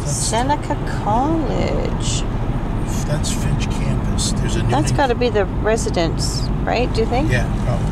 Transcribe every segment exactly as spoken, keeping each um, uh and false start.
Seneca College. That's Finch campus. There's a new That's got to be the residence, right? Do you think? Yeah, probably.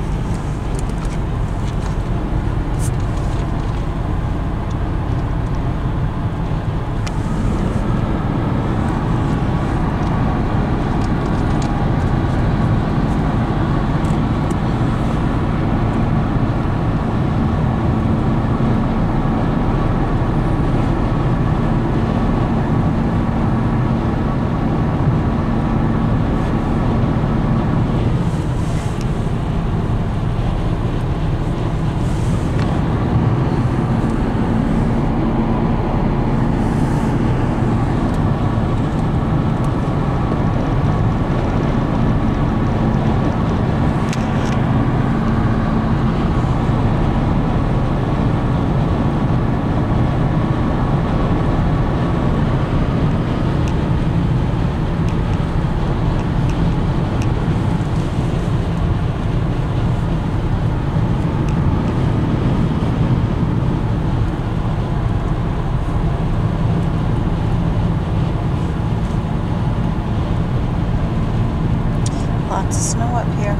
Lots of snow up here.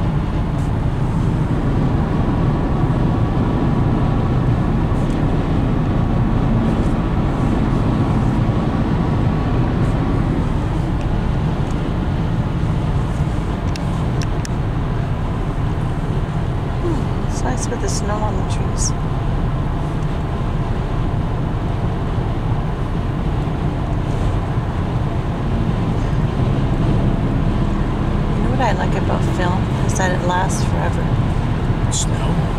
Hmm, it's nice with the snow on the trees. What I like about film is that it lasts forever. Snow?